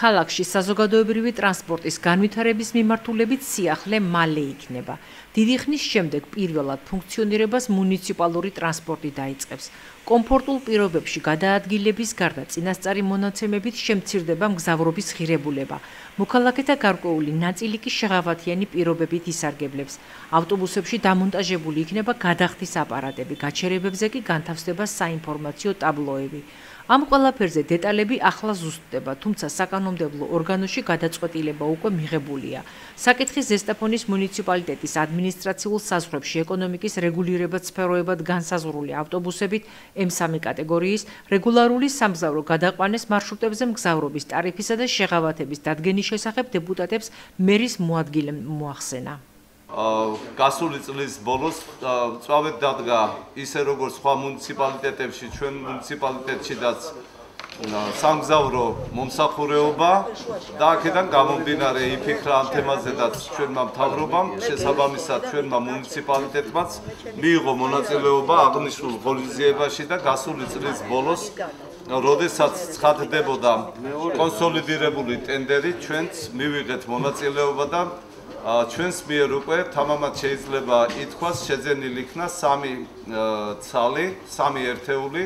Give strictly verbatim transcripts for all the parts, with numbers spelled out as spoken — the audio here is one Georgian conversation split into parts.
ქალაქში საზოგადოებრივი ტრანსპორტის განვითარების მიმართულებით სიახლე მალე იქნება. დიდი ხნის შემდეგ პირველად ფუნქციონირებას მუნიციპალური ტრანსპორტი დაიწყებს. კომფორტულ პირობებში გადაადგილების გარდა წინასწარი მონაცემებით შემცირდება მგზავრობის ღირებულება. მოქალაქეთა გარკვეული ნაწილი კი შეღავათიანი პირობებით ისარგებლებს. ავტობუსებში დამონტაჟებული იქნება გადახდის აპარატები, გაჩერებებზე კი განთავსდება საინფორმაციო ტაბლოები. ამ ყველაფერზე დეტალები ახლა ზუსტდება, თუმცა საკანონმდებლო ორგანოში გადაწყვეტილება უკვე მიღებულია. საკითხი ზესტაფონის მუნიციპალიტეტის ადმინისტრაციულ საზღვრებში ეკონომიკის რეგულირებად სფეროებად განსაზღვრული ავტობუსებით ემ სამი კატეგორიის რეგულარული სამგზავრო გადაყვანეს მარშრუტებზე მგზავრობის ტარიფისა და შეღავათების დადგენის შესახებ დეპუტატებს მერის მოადგილემ მოახსენა. გასული წლის ბოლოს წვავეთ დადგა ისე როგორც სხვა მუნიციპალიტეტებში, ჩვენ მუნიციპალიტეტშიდაც სამგზავრო მომსახურეობა და აქედან გამომდინარე იფიქრა ამ თემაზედაც ჩვენმა მთავრობამ, შესაბამისად ჩვენმა მუნიციპალიტეტმაც მიიღო მონაწილეობა აღნიშნულ ღონისძიებაში და გასული წლის ბოლოს როდესაც ცხადდებოდა კონსოლიდირებული ტენდერი, ჩვენც მივიღეთ მონაწილეობა და ჩვენს მიერ უკვე თამამად შეიძლება ითქვას შეძენილი იქნა სამი ცალი, სამი ერთეული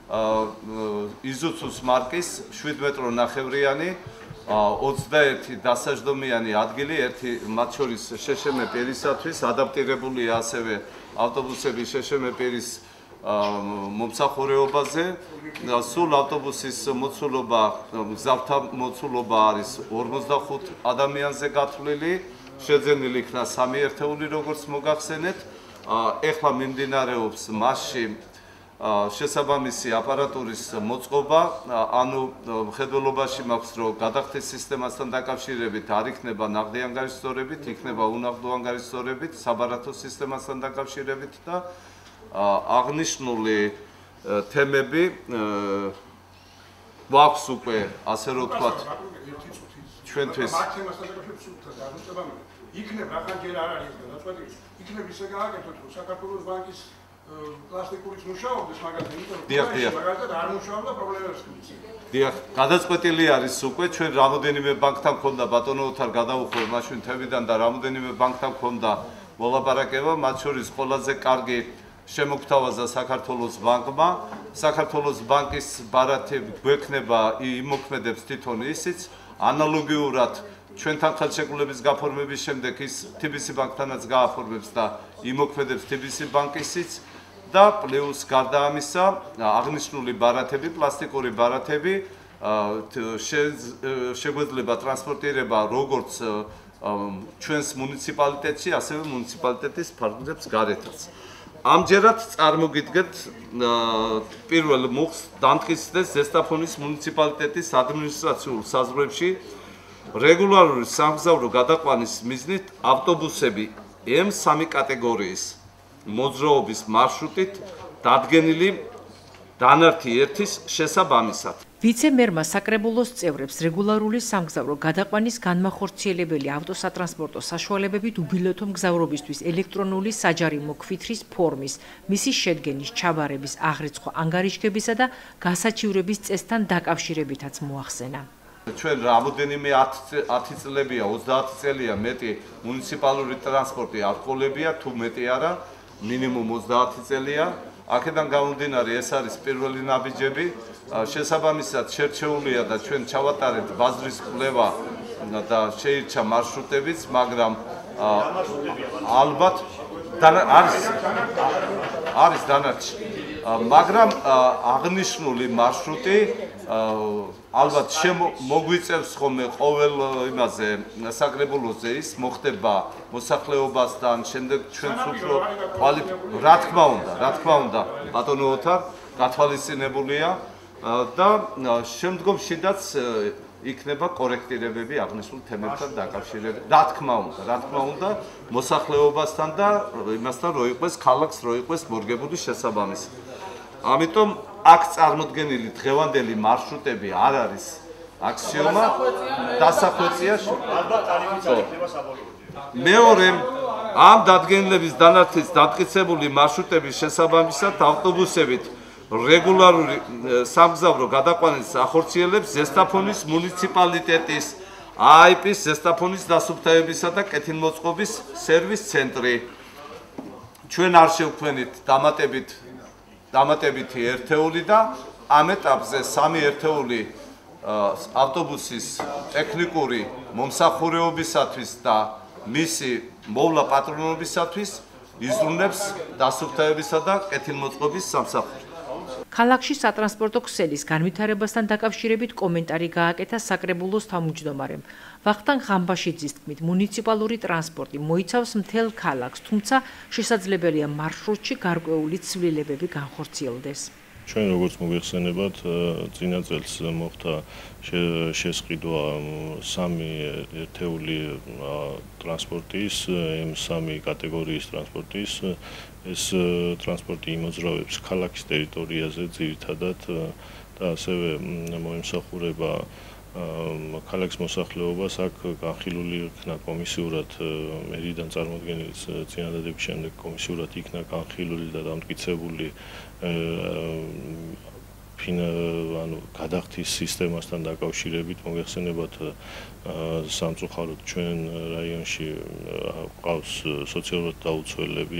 იზუცუს მარკის შვიდ მეტრო ნახევრიანი ოცდაერთი დასაჯდომიანი ადგილი, ერთი მათ შორის შეშმ პირისათვის ადაპტირებულია ასევე ავტობუსები შეშმ პირის მომსახურეობაზე. სულ ავტობუსის მოცულობა, მგზავრთა მოცულობა არის ორმოცდახუთ ადამიანზე გათვლილი. შეძენილი იქნა სამი ერთეული როგორც მოგახსენეთ. ეხლა მიმდინარეობს მასში შესაბამისი აპარატურის მოწყობა, ანუ მხედველობაში მაქვს რომ გადახდის სისტემასთან დაკავშირებით არ იქნება ნაღდი ანგარიშსწორებით, იქნება უნაღდო ანგარიშსწორებით, საბარათო სისტემასთან დაკავშირებით და აღნიშნული თემები გვაქვს უკვე ასე რომ ვთქვათ ჩვენთვის იქნებ ახალჯერ არ არის გადაწყვეტილი. იქნებ ისე გააკეთოთ, რომ საქართველოს ბანკის პლასტიკურიც მუშაობდეს მაგალითად, იმიტომ რომ მაგალითად არ მუშაობდა პრობლემებს ქნის. დიახ, გადაწყვეტილი არის უკვე ჩვენ რამოდენიმე ბანკთან ქონდა ბატონო ოთარ გადაუხო მაშინ თებიდან და რამოდენიმე ბანკთან ქონდა მოლაპარაკება, მათ შორის ყველაზე კარგი შემოგთავაზა საქართველოს ბანკმა. საქართველოს ბანკის ბარათები გვექნება იმოქმედებს თვითონ ისიც ანალოგიურად ჩვენთან ხელშეკრულების გაფორმების შემდეგ ის თი ბი სი ბანკთანაც გააფორმებს და იმოქმედებს თი ბი სი ბანკისიც და პლუს გარდა ამისა აღნიშნული ბარათები, პლასტიკური ბარათები შეგვეძლება ტრანსპორტირება როგორც ჩვენს მუნიციპალიტეტში, ასევე მუნიციპალიტეტის ფარგლებს გარეთაც. ამჯერად წარმოგიდგეთ პირველ მუხლს დამტკიცდეს ზესტაფონის მუნიციპალიტეტის ადმინისტრაციულ საზღვრებში რეგულარული სამგზავრო გადაყვანის მიზნით ავტობუსები ემ სამი კატეგორიის მოძრაობის მარშრუტით დადგენილი დანართი ერთის შესაბამისად. ვიცე-მერმა საკრებულოს წევრებს რეგულარული სამგზავრო გადაყვანის განმახორციელებელი ავტოსატრანსპორტო საშუალებებით უბილეთო მგზავრობისთვის ელექტრონული საჯარიმო ქვითრის ფორმის, მისი შედგენის, ჩაბარების, აღრიცხვა ანგარიშგებისა და გასაჩივრების წესთან დაკავშირებითაც მოახსენა. ჩვენ რამოდენიმე ათი წლებია, ოცდაათი წელია მეტი მუნიციპალური ტრანსპორტი არ ყოლებია, თუ მეტი არა, მინიმუმ ოცდაათი წელია. აქედან გამომდინარე ეს არის პირველი ნაბიჯები, შესაბამისად შერჩეულია და ჩვენ ჩავატარეთ ბაზრის კვლევა და შეირჩა მარშრუტებიც, მაგრამ ალბათ არის არის დანარჩი, მაგრამ აღნიშნული მარშრუტი ალბათ მოგვიწევს ხოლმე ყოველ იმაზე საკრებულოზე ის მოხდება მოსახლეობასთან, შემდეგ ჩვენც უფრო რა თქმა უნდა, რა თქმა უნდა, ბატონო ოთარ გათვალისწინებულია და შემდგომშიდაც იქნება კორექტირებები აღნიშნულ თემებთან დაკავშირებით. რა თქმა უნდა, რა თქმა უნდა, მოსახლეობასთან და იმასთან რო იყოს ქალაქს რო იყოს მორგებული შესაბამისი. ამიტომ აქ წარმოდგენილი დღევანდელი მარშრუტები არ არის აქსიომა, დასახვეწია. მეორე ამ დადგენილების დანართის დამტკიცებული მარშრუტების შესაბამისად ავტობუსებით რეგულარული სამგზავრო გადაყვანის ახორციელებს ზესტაფონის მუნიციპალიტეტის აიპის ზესტაფონის დასუფთავებისა და კეთილმოწყობის სერვის ცენტრი. ჩვენ არ შევქმნით დამატებით დამატებითი ერთეული და ამ ეტაპზე სამი ერთეული ავტობუსის ტექნიკური მომსახურებისათვის და მისი მოვლა პატრონობისათვის იზრუნებს დასუფთავებისა და კეთილმოწყობის სამსახური. ქალაქში სატრანსპორტო ქსელის განვითარებასთან დაკავშირებით კომენტარი გააკეთა საკრებულოს თავმჯდომარემ. ვახტანგ ღამბაშიძის თქმით, მუნიციპალური ტრანსპორტი მოიცავს მთელ ქალაქს, თუმცა შესაძლებელია მარშრუტში გარკვეული ცვლილებები განხორციელდეს. ჩვენ როგორც მოგეხსენებათ, წინა წელს მოხდა შესყიდვა სამი ერთეული ტრანსპორტის, ემ სამი კატეგორიის ტრანსპორტის. ეს ტრანსპორტი იმოძრავებს ქალაქის ტერიტორიაზე ძირითადად და ასევე მოემსახურება ქალაქის მოსახლეობას. აქ განხილული იქნა კომისიურად მერიდან წარმოდგენილი წინადადების შემდეგ კომისიურად იქნა განხილული და დამტკიცებული ანუ გადახდის სისტემასთან დაკავშირებით. მოგეხსენებათ, სამწუხაროდ ჩვენ რაიონში ყავს სოციალურად დაუცველები,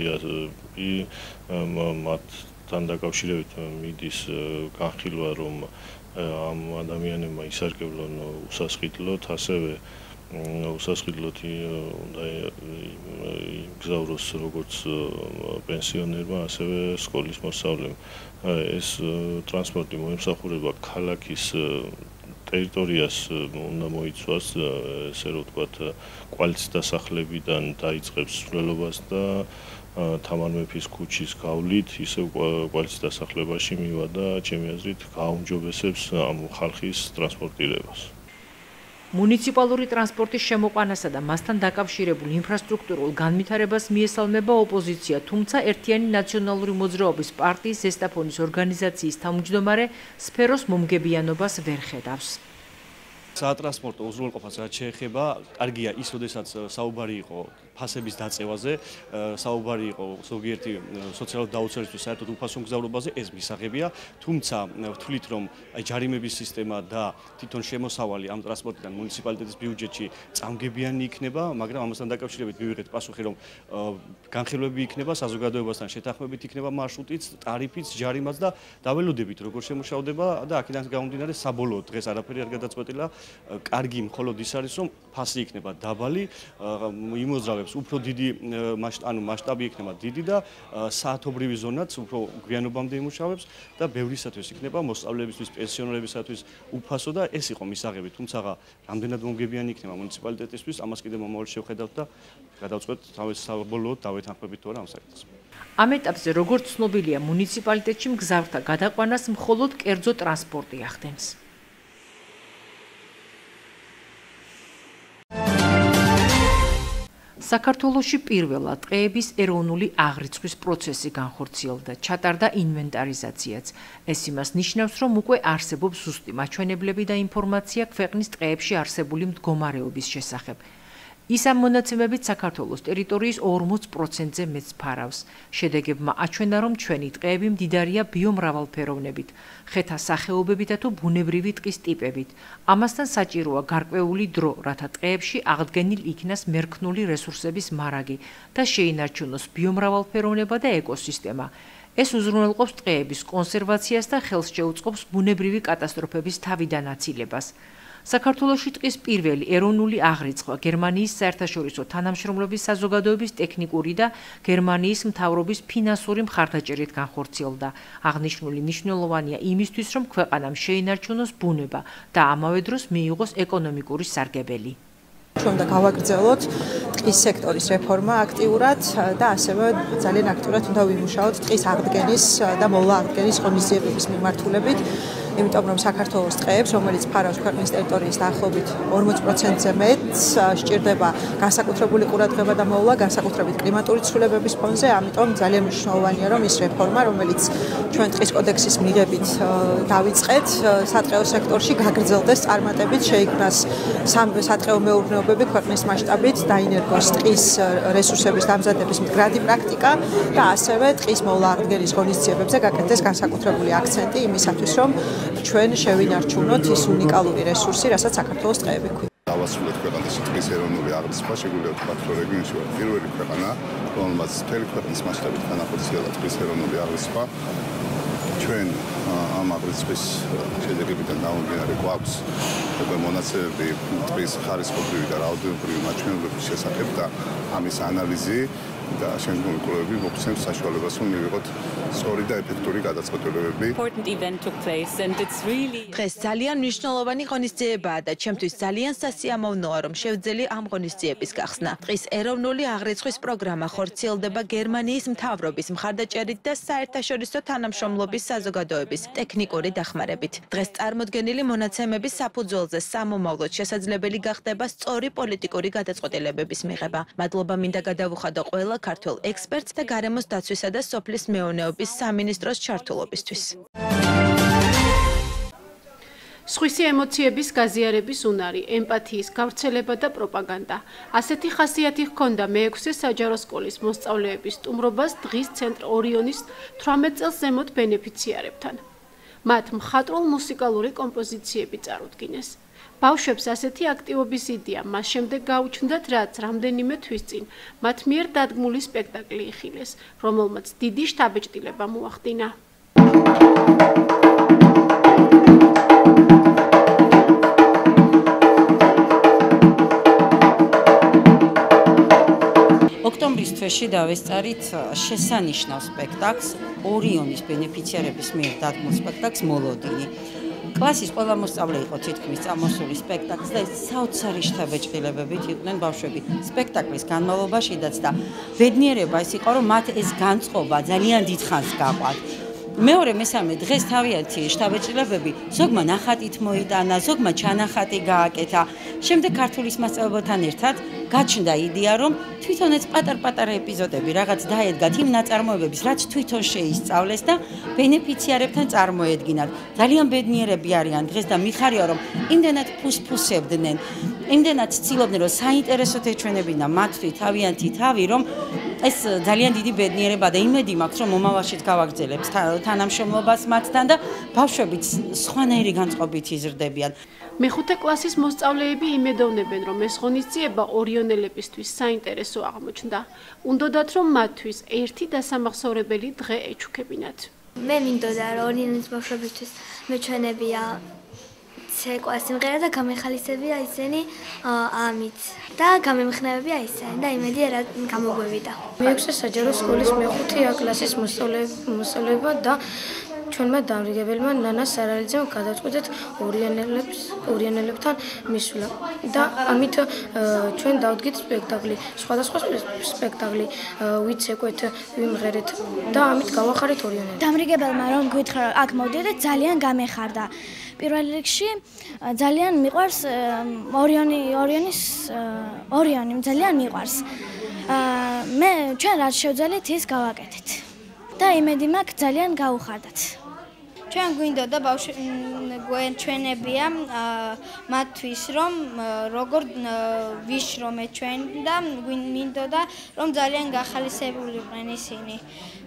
მათთან დაკავშირებით მიდის განხილვა, რომ ამ ადამიანებმა ისარგებლონ უსასყიდლოდ, ასევე უსასყიდლოდ უნდა იგზავროს როგორც პენსიონერმა, ასევე სკოლის მოსწავლემ. ეს ტრანსპორტი მოემსახურება ქალაქის ტერიტორიას, უნდა მოიცვას, ესე რომ ვთქვათ, კვალის დასახლებიდან დაიწყებს მსვლელობას და თამარ მეფის ქუჩის გავლით ისევ კვალის დასახლებაში მივა და ჩემი აზრით გააუმჯობესებს ამ ხალხის ტრანსპორტირებას. მუნიციპალური ტრანსპორტის შემოყვანასა და მასთან დაკავშირებულ ინფრასტრუქტურულ განვითარებას მიესალმება ოპოზიცია, თუმცა ერთიანი ნაციონალური მოძრაობის პარტიის ზესტაფონის ორგანიზაციის თავმჯდომარე სფეროს მომგებიანობას ვერ ხედავს. სატრანსპორტო უზრუნველყოფას რაც შეეხება, კარგია ის, როდესაც საუბარი იყო ფასების დაწევაზე, საუბარი იყო ზოგიერთი სოციალურად დაუცველისთვის საერთოდ უფასო მგზავრობაზე, ეს მისაღებია, თუმცა ვთვლით, რომ ჯარიმების სისტემა და თვითონ შემოსავალი ამ ტრანსპორტიდან მუნიციპალიტეტის ბიუჯეტში წამგებიანი იქნება, მაგრამ ამასთან დაკავშირებით მივიღეთ პასუხი, რომ განხილვები იქნება, საზოგადოებასთან შეთანხმებით იქნება მარშრუტიც, ტარიფიც, ჯარიმაც და დაველოდებით როგორ შემუშავდება და აქედან გამომდინარე საბოლოოდ დღეს არაფერი არ გადაწყვეტილა. კარგი მხოლოდ ის არის, რომ ფასი იქნება დაბალი, იმოძრავებს უფრო დიდი ანუ მასშტაბი იქნება დიდი და საათობრივი ზონაც უფრო გვიანობამდე იმუშავებს და ბევრისათვის იქნება მოსწავლეებისთვის, პენსიონერებისათვის უფასო და ეს იყო მისაღები, თუმცა რამდენად მომგებიანი იქნება მუნიციპალიტეტისთვის, ამას კიდევ მომავალში შევხედავთ და გადავწყვეტ თავის საბოლოოდ დავეთანხმებით თუ არა ამ საკითხს. ამ ეტაპზე, როგორც ცნობილია, მუნიციპალიტეტში მგზავრთა გადაყვანას მხოლოდ კერძო ტრანსპორტი ახდენს. საქართველოში პირველად ტყეების ეროვნული აღრიცხვის პროცესი განხორციელდა, ჩატარდა ინვენტარიზაციაც. ეს იმას ნიშნავს, რომ უკვე არსებობს ზუსტი მაჩვენებლები და ინფორმაცია ქვეყნის ტყეებში არსებული მდგომარეობის შესახებ. ის ამ მონაცემებით საქართველოს ტერიტორიის ორმოც პროცენტზე მეც ფარავს. შედეგებმა აჩვენა, რომ ჩვენი ტყეები მდიდარია ბიომრავალფეროვნებით, ხეთა სახეობებითა თუ ბუნებრივი ტყის ტიპებით. ამასთან საჭიროა გარკვეული დრო, რათა ტყეებში აღდგენილ იქნას მერქნული რესურსების მარაგი და შეინარჩუნოს ბიომრავალფეროვნება და ეკოსისტემა. ეს უზრუნველყოფს ტყეების კონსერვაციას და ხელს შეუწყობს ბუნებრივი კატასტროფების თავიდანაცილებას. საქართველოში ტყის პირველი ეროვნული აღრიცხვა გერმანიის საერთაშორისო თანამშრომლობის საზოგადოების ტექნიკური და გერმანიის მთავრობის ფინანსური მხარდაჭერით განხორციელდა. აღნიშნული მნიშვნელოვანია იმისთვის, რომ ქვეყანამ შეინარჩუნოს ბუნება და ამავე დროს მიიღოს ეკონომიკური სარგებელი. ჩვენ უნდა გავაგრძელოთ ტყის სექტორის რეფორმა აქტიურად და ასევე ძალიან აქტიურად უნდა ვიმუშაოთ ტყის აღდგენის და მოვლა აღდგენის ღონისძიებების მიმართულებით. იმიტომ რომ საქართველოს ტყეებს, რომელიც ფარავს ქვეყნის ტერიტორიის დაახლოებით ორმოც პროცენტზე მეტს, სჭირდება განსაკუთრებული ყურადღება და მოვლა, განსაკუთრებით კლიმატური ცვლილებების ფონზე, ამიტომ ძალიან მნიშვნელოვანია რომ ის რეფორმა, რომელიც ჩვენ ტყის კოდექსის მიღებით დავიწყეთ, სატყეო სექტორში გაგრძელდეს წარმატებით, შეიქმნას სატყეო მეურნეობები ქვეყნის მასშტაბით, დაინერგოს ტყის რესურსების დამზადების მდგრადი პრაქტიკა და ასევე ტყის მოვლა-აღდგენის ღონისძიებებზე გაკეთდეს განსაკუთრებული აქცენტი იმისათვის, რომ ჩვენ შევინარჩუნოთ ის უნიკალური რესურსი, რასაც საქართველოს ტყეები ქვია. დავასრულეთ ქვეყანაში ტყის ეროვნული აღზრდა, შეგვიძლია ვთქვათ, რომ რეგიონში ვართ პირველი ქვეყანა, რომელმაც მთელი ქვეყნის მასშტაბით განახორციელა ტყის ეროვნული აღზრდა. ჩვენ ამ აღრიცხვის შედეგებიდან გამომდინარე გვაქვს მონაცემები ტყის ხარისხობრივი და რაოდენობრივი მაჩვენებლების შესახებ და ამის ანალიზი და შემდგომი კვლევები მოგცემს საშუალებას რომ მივიღოთ სწორი და ეფექტური გადაწყვეტილებები. დღეს ძალიან მნიშვნელოვანი ღონისძიებაა და ჩემთვის ძალიან სასიამოვნოა რომ შევძელი ამ ღონისძიების გახსნა. ტყის ეროვნული აღრიცხვის პროგრამა ხორციელდება გერმანიის მთავრობის მხარდაჭერით და საერთაშორისო თანამშრომლობის საზოგადოების ტექნიკური დახმარებით. დღეს წარმოდგენილი მონაცემების საფუძველზე სამომავლოდ შესაძლებელი გახდება სწორი პოლიტიკური გადაწყვეტილებების მიღება. მადლობა მინდა გადავუხადო ყველა ქართველ ექსპერტს და გარემოს დაცვისა და სოფლის მეურნეობის სამინისტროს ჩართულობისთვის. სხვისი ემოციების გაზიარების უნარი, ემპათიის გავრცელება და პროპაგანდა. ასეთი ხასიათი ჰქონდა მეექვსე საჯარო სკოლის მოსწავლეების სტუმრობას დღის ცენტრ ორიონის თვრამეტ წელს ზემოთ ბენეფიციარებთან. მათ მხატვრულ მუსიკალური კომპოზიციები წარუდგინეს. ბავშვებს ასეთი აქტივობის იდეა მას შემდეგ გაუჩნდათ, რაც რამდენიმე თვის წინ მათ მიერ დადგმული სპექტაკლი იხილეს, რომელმაც დიდი შთაბეჭდილება მოახდინა. ოქტომბრის თვეში დავესწარით შესანიშნავ სპექტაკლს, ორიონის ბენეფიციარების მიერ დადგმულ სპექტაკლს მოლოდინი. კლასის ყველა მოსწავლე იყო თითქმის წამოსული სპექტაკლს და საოცარი შთაბეჭდილებებით იყვნენ ბავშვები. სპექტაკლის განმავლობაშიდაც და ბედნიერება ის იყო, რომ მათ ეს განწყობა ძალიან დიდხანს გაყვათ. მეორე მესამე დღეს თავიანთი შთაბეჭდილებები ზოგმა ნახატით მოიტანა, ზოგმა ჩანახატი გააკეთა. შემდეგ ქართულის მასწავლებელთან ერთად გაჩნდა იდეა, რომ თვითონაც პატარ-პატარა ეპიზოდები რაღაც დაედგათ იმ ნაწარმოებების, რაც თვითონ შეისწავლეს და ბენეფიციარებთან წარმოედგინათ. ძალიან ბედნიერები არიან დღეს და მიხარია, რომ იმდენად ფუსფუსებდნენ, იმდენად ცდილობდნენ, რომ საინტერესოდ ეჩვენებინა მათთვის თავიანთი თავი, რომ ეს ძალიან დიდი ბედნიერება და იმედი მაქვს, რომ მომავალშიც გავაგრძელებთ თანამშრომლობას მათთან და ბავშვებიც სხვანაირი განწყობით იზრდებიან. მეხუთე კლასის მოსწავლეები იმედოვნებენ, რომ ეს ღონისძიება ორიონელებისთვის საინტერესო აღმოჩნდა. უნდოდათ, რომ მათთვის ერთი დასამახსოვრებელი დღე ეჩუქებინათ. მე მინდოდა, რომ ორიონის ბავშვებისთვის მეჩვენებია ცეკვა სიმღერა და გამეხალისებია ისინი ამით და გამემხნევებია ისინი და იმედია რა გამოგვევიდა. მეექვსე საჯარო სკოლის მეხუთე კლასის მოსწავლეობა და ჩვენმა დამრიგებელმა ნანა სარალიძემ გადაწყვეტეთ ორიონელებს ორიონელებთან მისვლა და ამით ჩვენ დავდგით სპექტაკლი, სხვადასხვა სპექტაკლი ვიცეკვეთ, ვიმღერეთ და ამით გავახარეთ ორიონელებს. დამრიგებელმა რომ გითხრა აქ მოვდიოდეთ ძალიან გამეხარდა. პირველ რიგში ძალიან მიყვარს ორიონი ორიონის ორიონი ძალიან მიყვარს. მე ჩვენ რაც შევძელით ის გავაკეთეთ. და იმედი მაქვს ძალიან გაუხარდათ. ჩვენ გვინდოდა გვეჩვენებია მათთვის რომ როგორ ვიშრომ ჩვენ და მინდოდა რომ ძალიან გახალისებულიყვნენ ისინი.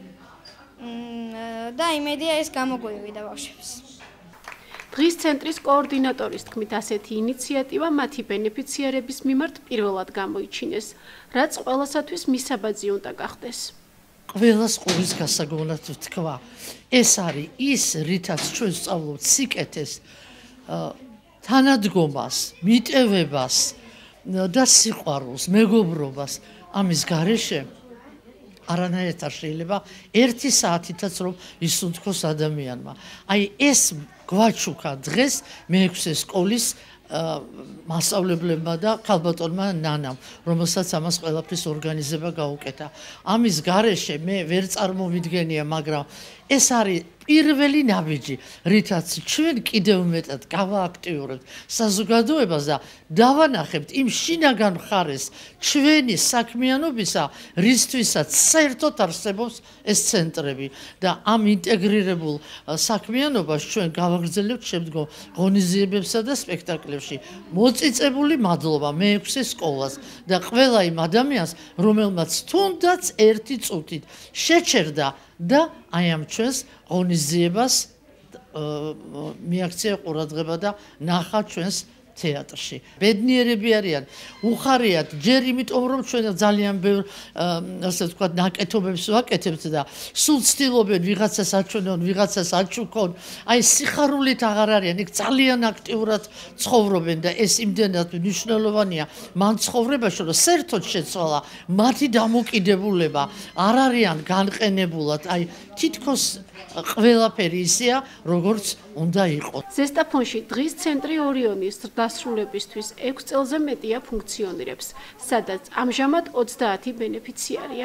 და იმედია ეს გამოგვივიდა ბავშვებს. დღის ცენტრის კოორდინატორის თქმით, ასეთი ინიციატივა მათი ბენეფიციარების მიმართ პირველად გამოიჩინეს, რაც ყველასათვის მისაბაძი უნდა გახდეს. ყველას ყურის გასაგონად ვთქვა. ეს არის ის, რითაც ჩვენ სწავლობთ სიკეთეს, თანადგომას, მიტევებას და სიყვარულს, მეგობრობას. ამის გარეშე არანაირად არ შეიძლება ერთი საათითაც რომ ისუნთქოს ადამიანმა. აი ეს გვაჩუქა დღეს მეექვსე სკოლის მასწავლებლებმა და ქალბატონმა ნანამ, რომელსაც ამას ყველაფრის ორგანიზება გაუკეთა. ამის გარეშე მე ვერ წარმოვიდგენია, მაგრამ ეს არის პირველი ნაბიჯი, რითაც ჩვენ კიდევ მეტად გავააქტიურებთ საზოგადოებას და დავანახებთ იმ შინაგან მხარეს ჩვენი საქმიანობისა, რისთვისაც საერთოდ არსებობს ეს ცენტრები და ამ ინტეგრირებულ საქმიანობას ჩვენ გავაგრძელებთ შემდგომ ღონისძიებებსა და სპექტაკლებში. მოწიწებული მადლობა მეექვსე სკოლას და ყველა იმ ადამიანს, რომელმაც თუნდაც ერთი წუთით შეჩერდა და აი ამ ჩვენს ღონისძიებას მიაქცია ყურადღება და ნახა ჩვენს თეატრში. ბედნიერები არიან, უხარიათ, ჯერ იმიტომ რომ ჩვენ ძალიან ბევრ ასე ვთქვათ ნაკეთობებს ვაკეთებთ და სულ ცდილობენ ვიღაცას აჩვენონ, ვიღაცას აჩუქონ. აი სიხარულით აღარ არიან, იქ ძალიან აქტიურად ცხოვრობენ და ეს იმდენად მნიშვნელოვანია მან ცხოვრებაში, რომ საერთოდ შეცვალა მათი დამოკიდებულება, არ არიან განყენებულად, აი თითქოს ყველაფერი ისეა, როგორც უნდა იყოს. ზესტაფონში დღის ცენტრი ორიონის დასრულებისთვის ექვს წელზე მეტია ფუნქციონირებს, სადაც ამჟამად ოცდაათი ბენეფიციარია.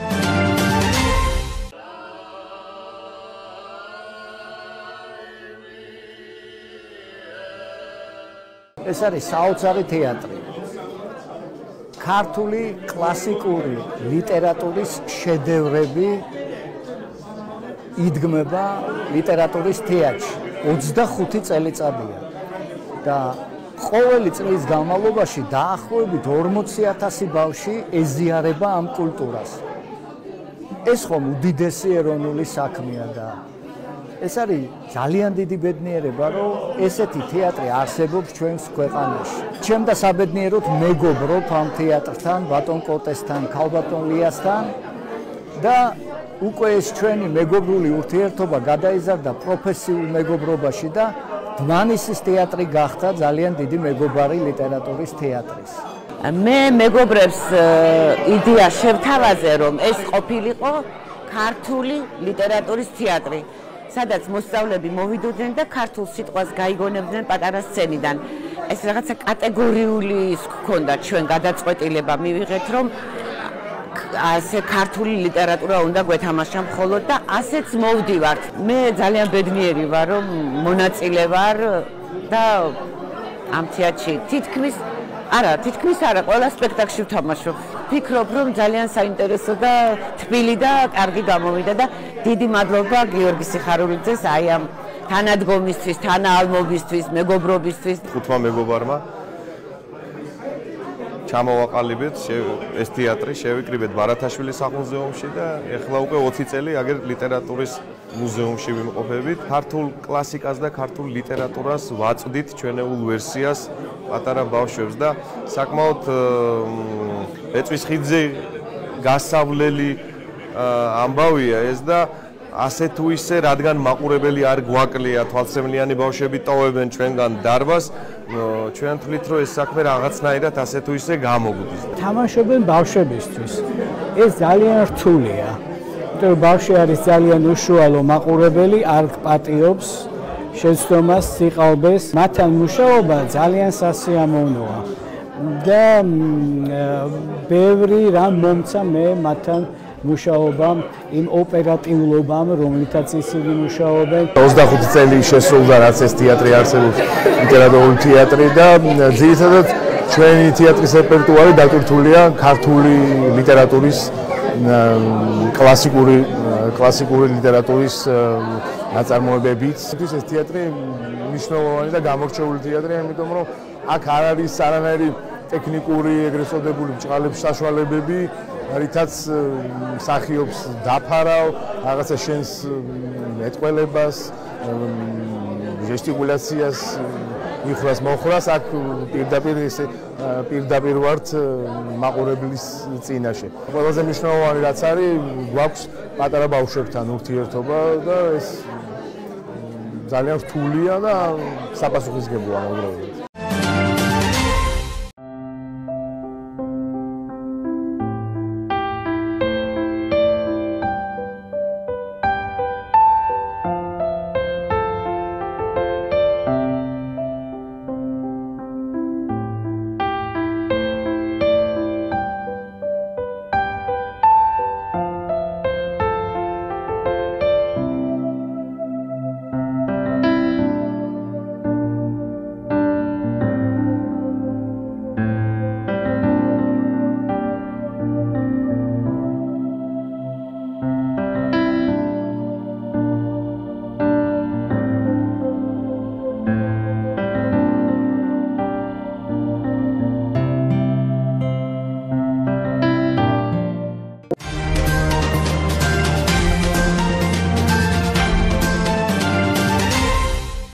ეს არის საოცარი თეატრი. ქართული კლასიკური ლიტერატურის შედევრები იდგმება ლიტერატურის თეატრში. ოცდახუთი წელიწადია და ყოველი წლის განმავლობაში დაახლოებით ორმოცი ათასი ბავშვი ეზიარება ამ კულტურას. ეს ხომ უდიდესი ეროვნული საქმეა და ეს არის ძალიან დიდი ბედნიერება, რომ ესეთი თეატრი არსებობს ჩვენს ქვეყანაში. ჩემ და საბედნიეროდ მეგობრობ ამ თეატრთან, ბატონ კოტესთან, ქალბატონ ლიასთან და უკვე ეს ჩვენი მეგობრული ურთიერთობა გადაიზარდა პროფესიულ მეგობრობაში და დმანისის თეატრი გახდა ძალიან დიდი მეგობარი ლიტერატურის თეატრის. მე მეგობრებს იდეა შევთავაზე, რომ ეს ყოფილიყო ქართული ლიტერატურის თეატრი, სადაც მოსწავლეები მოვიდოდნენ და ქართულ სიტყვას გაიგონებდნენ პატარა სცენიდან. ეს რაღაცა კატეგორიული ჰქონდა ჩვენ გადაწყვეტილება მივიღეთ, რომ ასე ქართული ლიტერატურა უნდა გვეთამაშა მხოლოდ და ასეც მოვდივართ. მე ძალიან ბედნიერი ვარ, რომ მონაწილე ვარ და ამ თეატრში თითქმის არა, თითქმის არა, ყველა სპექტაკლში ვთამაშობ. ვფიქრობ, რომ ძალიან საინტერესო და თბილი და კარგი გამოვიდა და დიდი მადლობა გიორგი სიხარულიძეს აი ამ თანადგომისთვის, თანაალმობისთვის, მეგობრობისთვის. ხუთმა მეგობარმა ჩამოვაყალიბეთ ეს თეატრი, შევიკრიბეთ ბარათაშვილის სამუზეუმში და ეხლა უკვე ოცი წელი აგერ ლიტერატურის მუზეუმში ვიმყოფებით. ქართულ კლასიკას და ქართულ ლიტერატურას ვაწვდით ჩვენეულ ვერსიას პატარა ბავშვებს და საკმაოდ ეწვის ხიძზე გასავლელი ამბავია ეს და ასე თუ ისე, რადგან მაყურებელი არ გვაკლია, თვალსწრფნიანი ბავშვები ტოვებენ ჩვენგან დარბაზს, ჩვენ თვლით, რომ ეს საქმე რაღაცნაირად ასე თუ ისე გამოგვდის. თამაშობენ ბავშვებისთვის. ეს ძალიან რთულია. იმიტომ რომ ბავშვი არის ძალიან უშუალო მაყურებელი, არ პატიობს შეცდომას, სიყალბეს. მათთან მუშაობა ძალიან სასიამოვნოა. და ბევრი რამ მომცა მე მათთან მუშაობამ, იმ ოპერატიულობამ, რომლითაც ისინი მუშაობენ. ოცდახუთი წელი შესრულდა, რაც ეს თეატრი არსებობს, ლიტერატურული თეატრი და ძირითადად ჩვენი თეატრის რეპერტუარი დაკურთულია ქართული ლიტერატურის კლასიკური კლასიკური ლიტერატურის ნაწარმოებებით. ეს თეატრი მნიშვნელოვანი და გამორჩეული თეატრია, იმიტომ რომ აქ არ არის არანაირი ტექნიკური, ეგრეთ წოდებული ბჭყალების საშუალებები, რითაც მსახიობს დაფარავ, რაღაცა შენს მეტყველებას, ჟესტიკულაციას, მიხრას მოხრას, აქ პირდაპირ ესე პირდაპირ ვართ მაყურებლის წინაშე. ყველაზე მნიშვნელოვანი რაც არის, გვაქვს პატარა ბავშვებთან ურთიერთობა და ეს ძალიან რთულია და საპასუხისმგებელია მოგვიანებით.